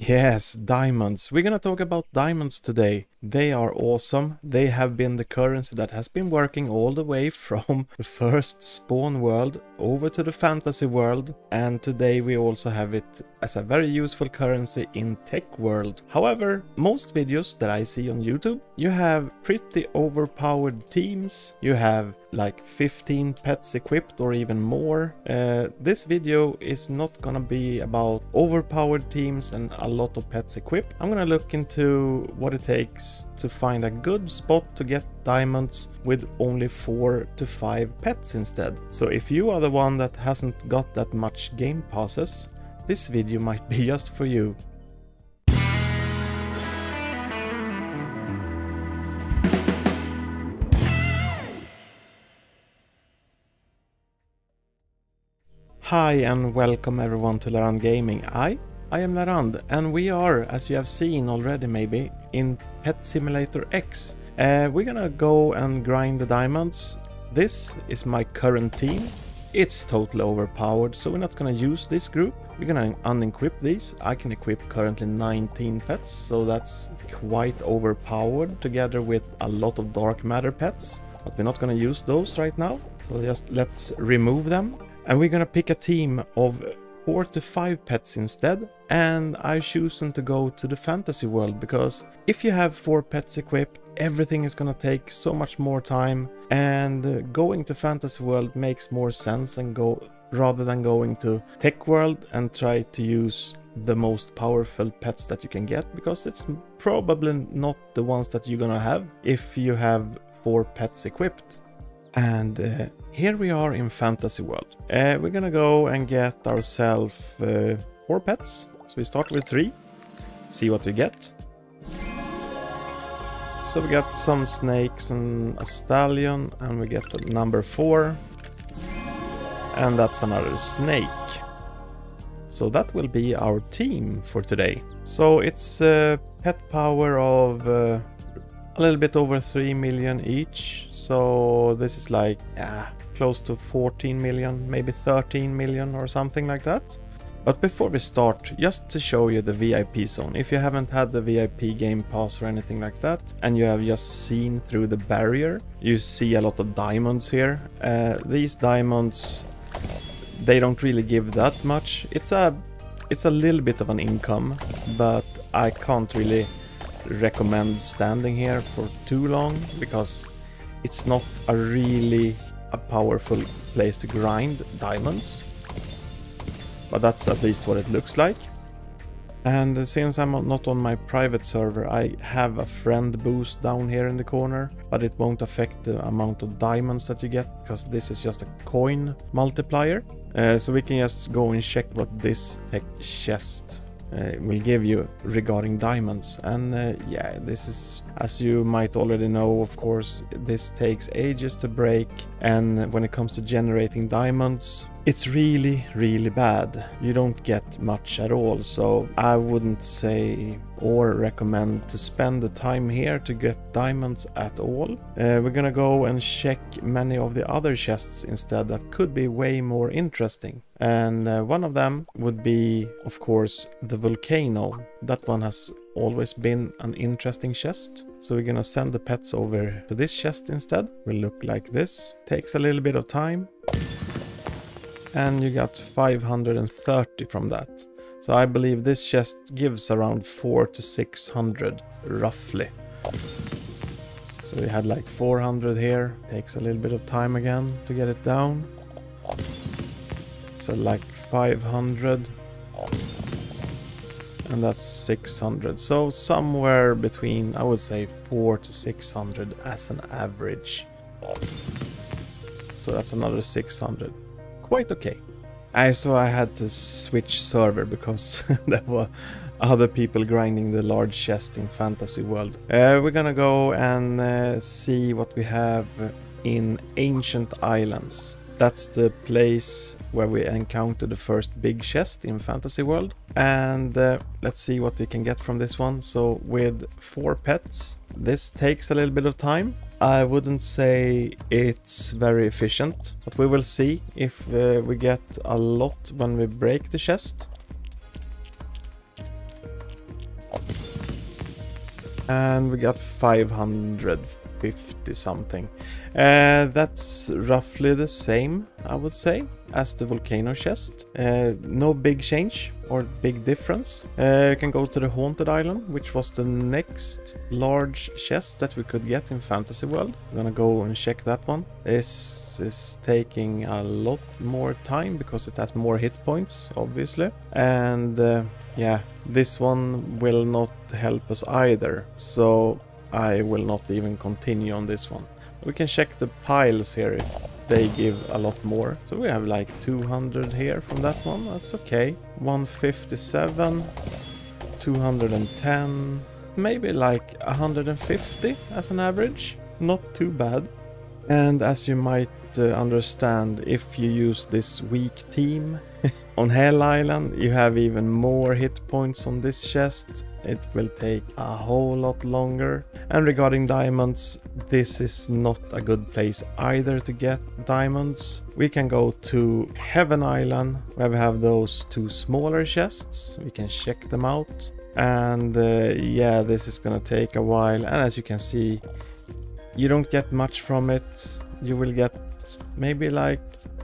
Yes, diamonds. We're gonna talk about diamonds today. They are awesome. They have been the currency that has been working all the way from the first spawn world over to the fantasy world, and today we also have it as a very useful currency in tech world. However, most videos that I see on YouTube, you have pretty overpowered teams. You have like 15 pets equipped or even more. This video is not gonna be about overpowered teams and a lot of pets equipped. I'm gonna look into what it takes to find a good spot to get diamonds with only 4 to 5 pets instead. So if you are the one that hasn't got that much game passes, this video might be just for you. Hi and welcome everyone to Larand Gaming. I am Larand and we are, as you have seen already maybe, in Pet Simulator X. We're gonna go and grind the diamonds. This is my current team. It's totally overpowered, so we're not gonna use this group. We're gonna unequip these. I can equip currently 19 pets, so that's quite overpowered together with a lot of dark matter pets. But we're not gonna use those right now, so just let's remove them. And we're gonna pick a team of 4 to 5 pets instead, and I've chosen to go to the fantasy world because if you have 4 pets equipped, everything is gonna take so much more time, and going to fantasy world makes more sense rather than going to tech world and try to use the most powerful pets that you can get, because it's probably not the ones that you're gonna have if you have 4 pets equipped. And here we are in fantasy world. We're gonna go and get ourselves 4 pets. So we start with 3, see what we get. So we got some snakes and a stallion, and we get the number 4. And that's another snake. So that will be our team for today. So it's pet power of a little bit over 3 million each, so this is like close to 14 million, maybe 13 million or something like that. But before we start, just to show you the VIP zone, if you haven't had the VIP game pass or anything like that, and you have just seen through the barrier, you see a lot of diamonds here. These diamonds, they don't really give that much. It's a little bit of an income, but I can't really recommend standing here for too long because it's not a powerful place to grind diamonds, but that's at least what it looks like. And since I'm not on my private server, I have a friend boost down here in the corner, but it won't affect the amount of diamonds that you get because this is just a coin multiplier. So we can just go and check what this tech chest will give you regarding diamonds. And yeah, this is, as you might already know, of course, this takes ages to break, and when it comes to generating diamonds, it's really bad. You don't get much at all, so I wouldn't say or recommend to spend the time here to get diamonds at all. We're gonna go and check many of the other chests instead that could be way more interesting. And one of them would be, of course, the volcano. That one has always been an interesting chest. So we're gonna send the pets over to this chest instead. Will look like this. Takes a little bit of time. And you got 530 from that. So I believe this chest gives around 400 to 600 roughly. So we had like 400 here. Takes a little bit of time again to get it down. So like 500. And that's 600. So somewhere between, I would say, 400 to 600 as an average. So that's another 600. Quite okay. So I had to switch server because there were other people grinding the large chest in fantasy world. We're gonna go and see what we have in Ancient Islands. That's the place where we encountered the first big chest in fantasy world. And let's see what we can get from this one. So with 4 pets, this takes a little bit of time. I wouldn't say it's very efficient, but we will see if we get a lot when we break the chest. And we got 550 something. That's roughly the same, I would say, as the volcano chest. No big change or big difference. You can go to the haunted island, which was the next large chest that we could get in Fantasy World. I'm gonna go and check that one. This is taking a lot more time because it has more hit points, obviously. And yeah, this one will not help us either, so I will not even continue on this one. We can check the piles here if they give a lot more. So we have like 200 here from that one. That's okay. 157, 210, maybe like 150 as an average. Not too bad. And as you might understand, if you use this weak team on Hell Island, you have even more hit points on this chest. It will take a whole lot longer. And regarding diamonds, this is not a good place either to get diamonds. We can go to Heaven Island, where we have those two smaller chests. We can check them out. And yeah, this is gonna take a while. And as you can see, you don't get much from it. You will get maybe like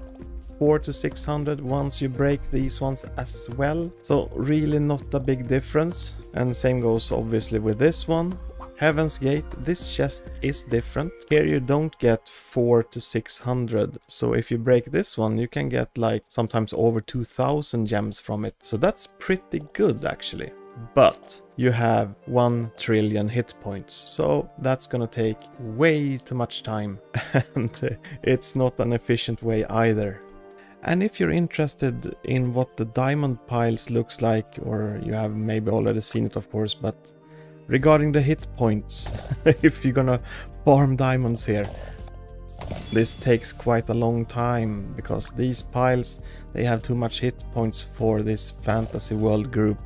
400 to 600 once you break these ones as well. So really not a big difference. And same goes obviously with this one. Heaven's Gate, this chest is different. Here you don't get 400 to 600. So if you break this one, you can get like sometimes over 2000 gems from it. So that's pretty good actually. But you have 1 trillion hit points, so that's gonna take way too much time. And it's not an efficient way either. And if you're interested in what the diamond piles looks like, or you have maybe already seen it of course, but regarding the hit points, if you're gonna farm diamonds here, this takes quite a long time, because these piles, they have too much hit points for this Fantasy World group.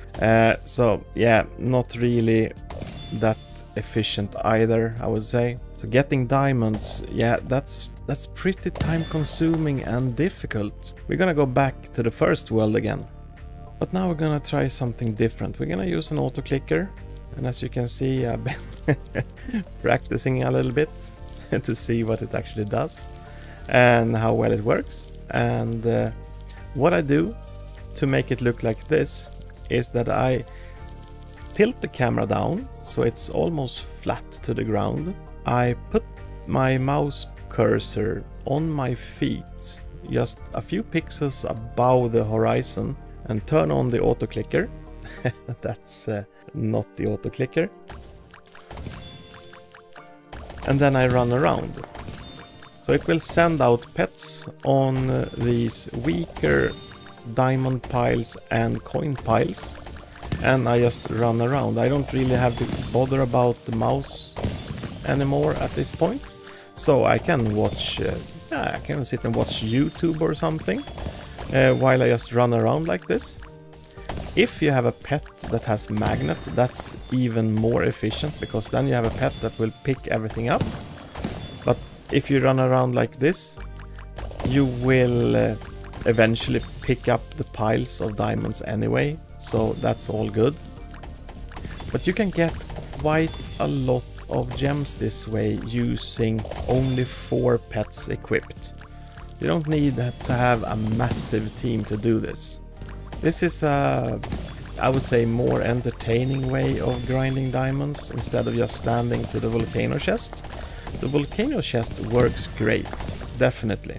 So yeah, not really that efficient either, I would say. So getting diamonds, yeah, that's pretty time consuming and difficult. We're gonna go back to the first world again. But now we're gonna try something different. We're gonna use an auto clicker. And as you can see, I've been practicing a little bit to see what it actually does and how well it works. And what I do to make it look like this is that I tilt the camera down so it's almost flat to the ground. I put my mouse cursor on my feet, just a few pixels above the horizon, and turn on the auto clicker. That's not the auto clicker. And then I run around. So it will send out pets on these weaker diamond piles and coin piles, and I just run around. I don't really have to bother about the mouse anymore at this point, so I can watch I can sit and watch YouTube or something while I just run around like this. If you have a pet that has magnet, that's even more efficient, because then you have a pet that will pick everything up. But if you run around like this, you will eventually pick up the piles of diamonds anyway, so that's all good. But you can get quite a lot of gems this way using only 4 pets equipped. You don't need to have a massive team to do this. This is a, I would say, more entertaining way of grinding diamonds instead of just standing to the volcano chest. The volcano chest works great, definitely.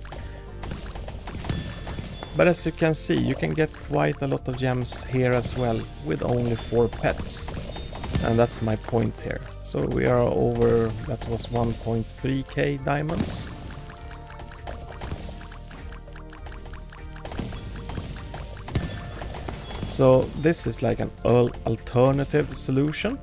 But as you can see, you can get quite a lot of gems here as well with only 4 pets. And that's my point here. So we are over, that was 1.3k diamonds. So this is like an alternative solution.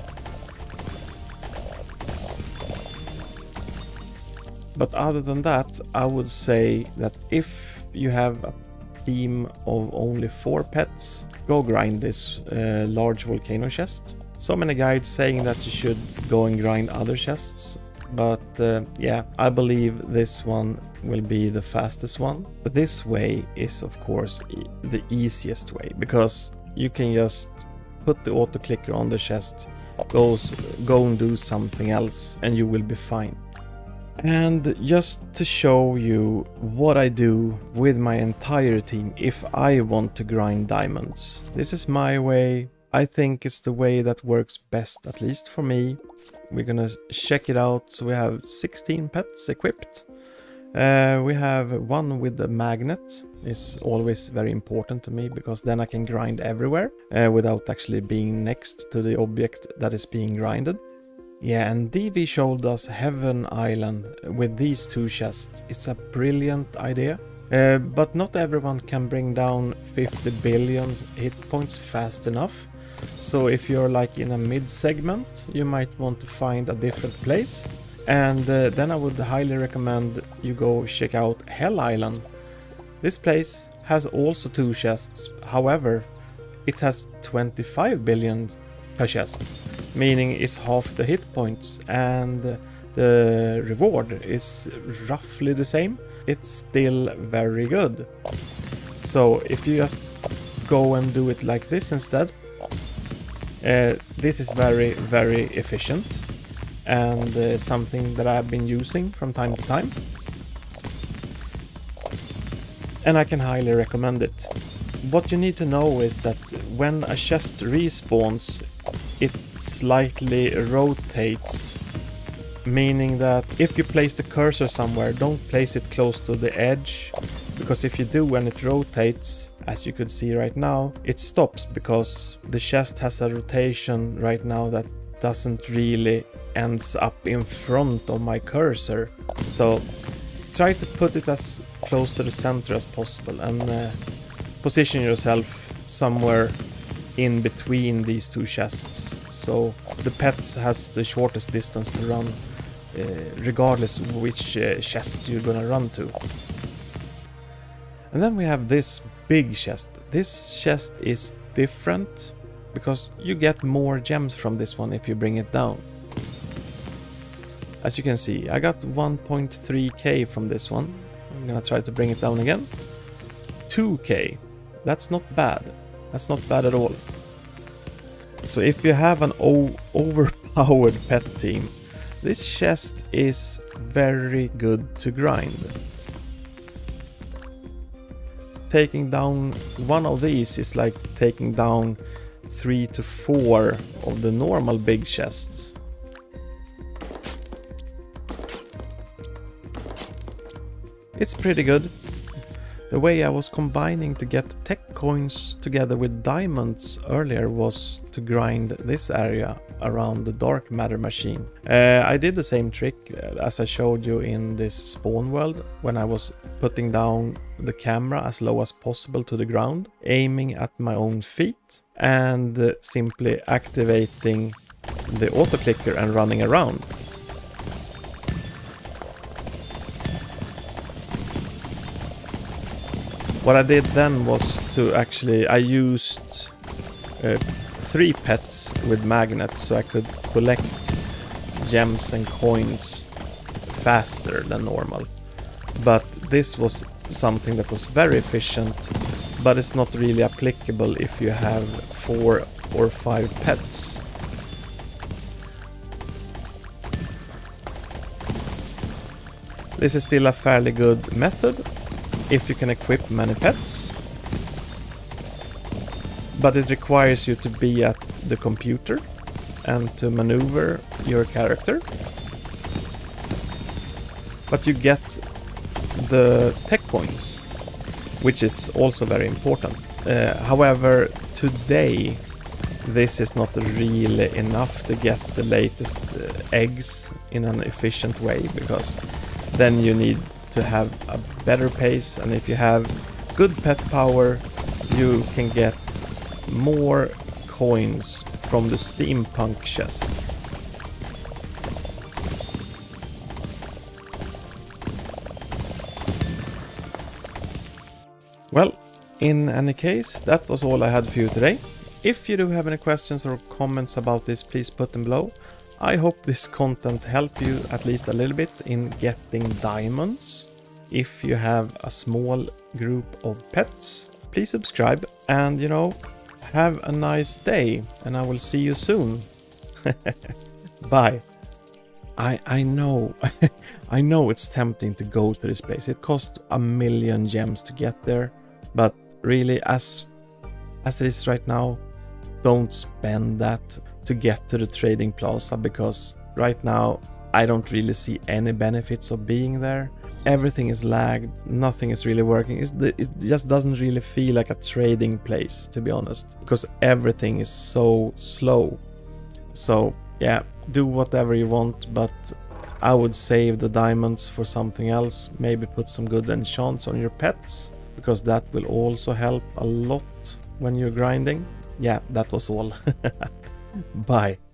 But other than that, I would say that if you have a team of only 4 pets, go grind this large volcano chest. So many guides saying that you should go and grind other chests, but yeah, I believe this one will be the fastest one. But this way is of course the easiest way, because you can just put the auto clicker on the chest, go and do something else and you will be fine. And just to show you what I do with my entire team if I want to grind diamonds. This is my way. I think it's the way that works best, at least for me. We're gonna check it out. So we have 16 pets equipped. We have one with the magnet. It's always very important to me because then I can grind everywhere without actually being next to the object that is being grinded. Yeah, and DV showed us Heaven Island with these 2 chests. It's a brilliant idea. But not everyone can bring down 50 billion hit points fast enough. So if you're like in a mid segment, you might want to find a different place. And then I would highly recommend you go check out Hell Island. This place has also 2 chests. However, it has 25 billion per chest, meaning it's half the hit points, and the reward is roughly the same. It's still very good. So if you just go and do it like this instead, this is very efficient and something that I've been using from time to time, and I can highly recommend it. What you need to know is that when a chest respawns, it slightly rotates, meaning that if you place the cursor somewhere, don't place it close to the edge, because if you do, when it rotates, as you could see right now, it stops because the chest has a rotation right now that doesn't really ends up in front of my cursor. So try to put it as close to the center as possible and position yourself somewhere in between these 2 chests, so the pets has the shortest distance to run regardless of which chest you're gonna run to. And then we have this big chest. This chest is different because you get more gems from this one if you bring it down. As you can see, I got 1.3k from this one. I'm gonna try to bring it down again. 2k. That's not bad. That's not bad at all. So if you have an overpowered pet team, this chest is very good to grind. Taking down one of these is like taking down 3 to 4 of the normal big chests. It's pretty good. The way I was combining to get tech coins together with diamonds earlier was to grind this area around the dark matter machine. I did the same trick as I showed you in this spawn world when I was putting down the camera as low as possible to the ground, aiming at my own feet and simply activating the auto clicker and running around. What I did then was to I used 3 pets with magnets so I could collect gems and coins faster than normal. But this was something that was very efficient, but it's not really applicable if you have 4 or 5 pets. This is still a fairly good method if you can equip many pets, but it requires you to be at the computer and to maneuver your character. But you get the tech coins, which is also very important. However, today this is not really enough to get the latest eggs in an efficient way, because then you need to have a better pace, and if you have good pet power, you can get more coins from the steampunk chest. Well, in any case, that was all I had for you today. If you do have any questions or comments about this, please put them below. I hope this content helped you at least a little bit in getting diamonds. If you have a small group of pets, please subscribe and, have a nice day, and I will see you soon. Bye. I know, I know it's tempting to go to this place. It costs 1,000,000 gems to get there, but really, as it is right now, don't spend that to get to the trading plaza, because right now I don't really see any benefits of being there. Everything is lagged, nothing is really working. It just doesn't really feel like a trading place, to be honest, because everything is so slow. So yeah, do whatever you want, but I would save the diamonds for something else. Maybe put some good enchants on your pets, because that will also help a lot when you're grinding. Yeah, that was all. Bye.